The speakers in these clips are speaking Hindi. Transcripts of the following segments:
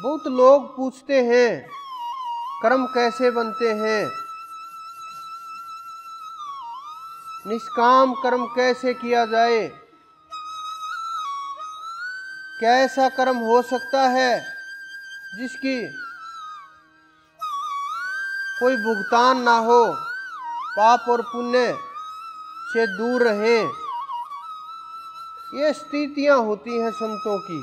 बहुत लोग पूछते हैं कर्म कैसे बनते हैं, निष्काम कर्म कैसे किया जाए, क्या ऐसा कर्म हो सकता है जिसकी कोई भुगतान ना हो, पाप और पुण्य से दूर रहें। ये स्थितियां होती हैं संतों की।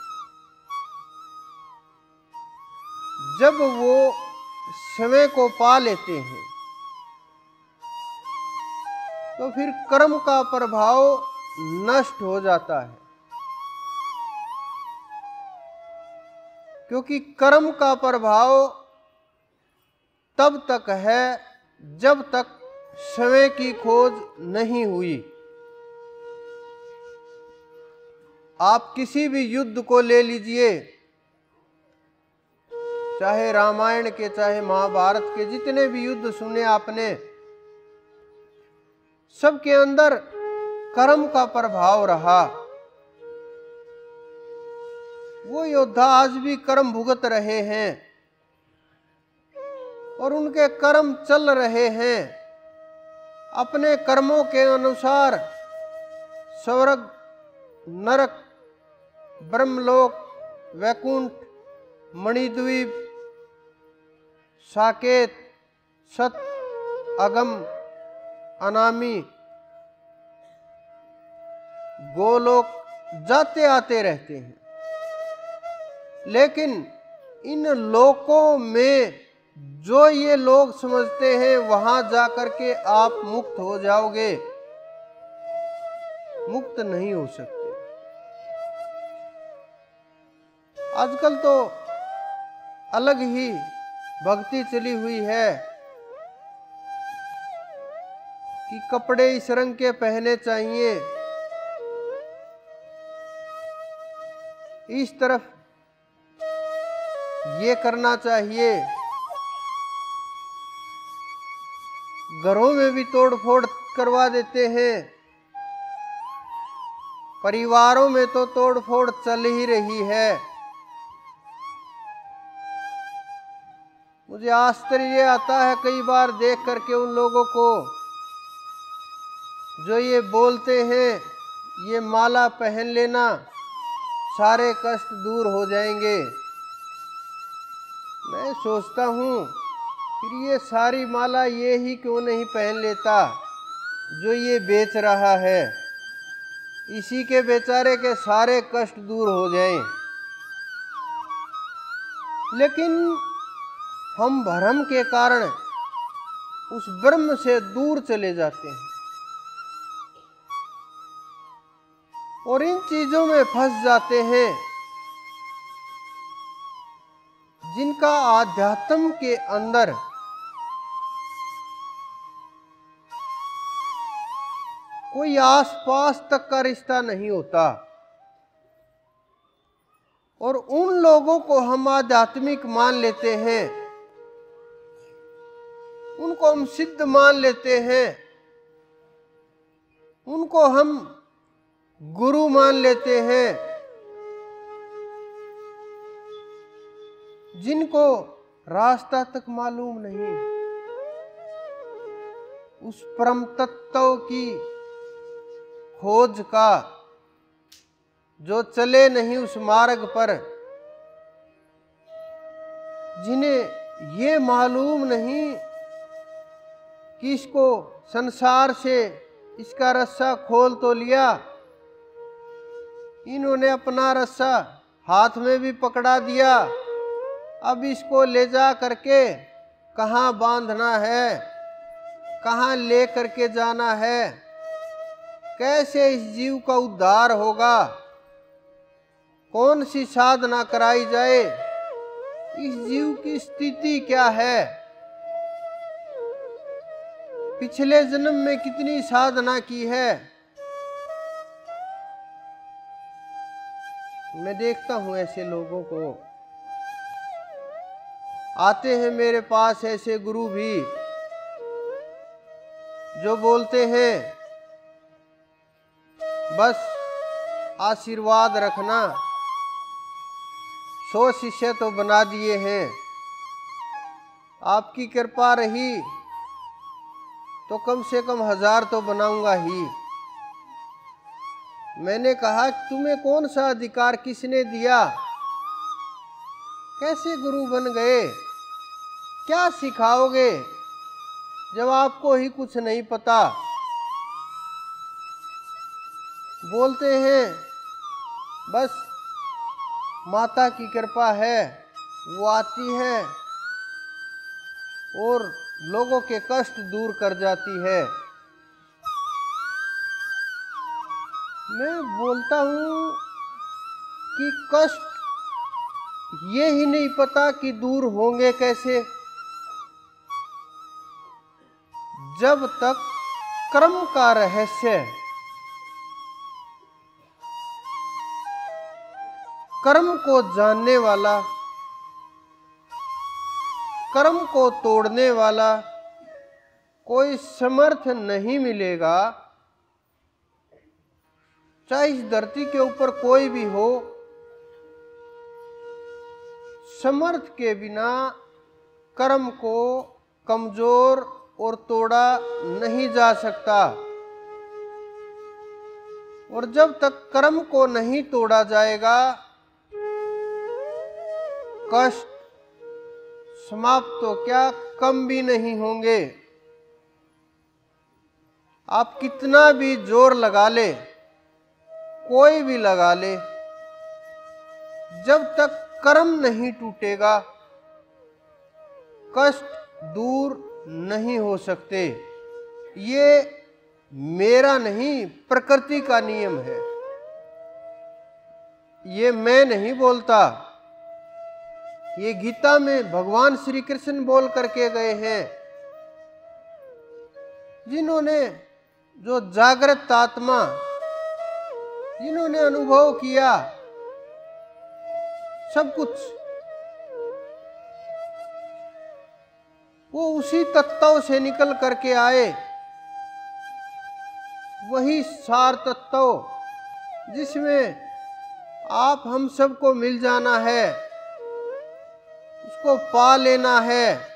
जब वो समय को पा लेते हैं तो फिर कर्म का प्रभाव नष्ट हो जाता है, क्योंकि कर्म का प्रभाव तब तक है जब तक समय की खोज नहीं हुई। आप किसी भी युद्ध को ले लीजिए, चाहे रामायण के चाहे महाभारत के, जितने भी युद्ध सुने आपने, सबके अंदर कर्म का प्रभाव रहा। वो योद्धा आज भी कर्म भुगत रहे हैं और उनके कर्म चल रहे हैं। अपने कर्मों के अनुसार स्वर्ग, नरक, ब्रह्मलोक, वैकुंठ, मणिद्वीप, साकेत, सत, अगम, अनामी, गोलोक जाते आते रहते हैं। लेकिन इन लोकों में जो ये लोग समझते हैं वहां जाकर के आप मुक्त हो जाओगे, मुक्त नहीं हो सकते। आजकल तो अलग ही भक्ति चली हुई है कि कपड़े इस रंग के पहने चाहिए, इस तरफ ये करना चाहिए। घरों में भी तोड़ फोड़ करवा देते हैं, परिवारों में तो तोड़ फोड़ चल ही रही है। मुझे आश्चर्य आता है कई बार देख करके उन लोगों को जो ये बोलते हैं ये माला पहन लेना सारे कष्ट दूर हो जाएंगे। मैं सोचता हूँ फिर ये सारी माला ये ही क्यों नहीं पहन लेता जो ये बेच रहा है, इसी के बेचारे के सारे कष्ट दूर हो जाएं। लेकिन हम भ्रम के कारण उस ब्रह्म से दूर चले जाते हैं और इन चीजों में फंस जाते हैं जिनका आध्यात्म के अंदर कोई आसपास तक का रिश्ता नहीं होता। और उन लोगों को हम आध्यात्मिक मान लेते हैं, उनको हम सिद्ध मान लेते हैं, उनको हम गुरु मान लेते हैं, जिनको रास्ता तक मालूम नहीं, उस परम तत्व की खोज का, जो चले नहीं उस मार्ग पर, जिन्हें ये मालूम नहीं कि इसको संसार से इसका रस्सा खोल तो लिया, इन्होंने अपना रस्सा हाथ में भी पकड़ा दिया, अब इसको ले जा करके कहाँ बांधना है, कहाँ ले करके जाना है, कैसे इस जीव का उद्धार होगा, कौन सी साधना कराई जाए, इस जीव की स्थिति क्या है, पिछले जन्म में कितनी साधना की है। मैं देखता हूं ऐसे लोगों को, आते हैं मेरे पास ऐसे गुरु भी जो बोलते हैं बस आशीर्वाद रखना, 100 शिष्य तो बना दिए हैं, आपकी कृपा रही तो कम से कम 1000 तो बनाऊंगा ही। मैंने कहा तुम्हें कौन सा अधिकार किसने दिया, कैसे गुरु बन गए, क्या सिखाओगे जब आपको ही कुछ नहीं पता। बोलते हैं बस माता की कृपा है, वो आती है और लोगों के कष्ट दूर कर जाती है। मैं बोलता हूँ कि कष्ट ये ही नहीं पता कि दूर होंगे कैसे, जब तक कर्म का रहस्य, कर्म को जानने वाला, कर्म को तोड़ने वाला कोई समर्थ नहीं मिलेगा, चाहे इस धरती के ऊपर कोई भी हो, समर्थ के बिना कर्म को कमजोर और तोड़ा नहीं जा सकता। और जब तक कर्म को नहीं तोड़ा जाएगा, कष्ट समाप्त तो क्या कम भी नहीं होंगे। आप कितना भी जोर लगा ले, कोई भी लगा ले, जब तक कर्म नहीं टूटेगा कष्ट दूर नहीं हो सकते। ये मेरा नहीं, प्रकृति का नियम है, ये मैं नहीं बोलता, ये गीता में भगवान श्री कृष्ण बोल करके गए हैं। जिन्होंने, जो जागृत आत्मा, जिन्होंने अनुभव किया सब कुछ, वो उसी तत्व से निकल करके आए, वही सार तत्व जिसमें आप हम सबको मिल जाना है, उसको पा लेना है।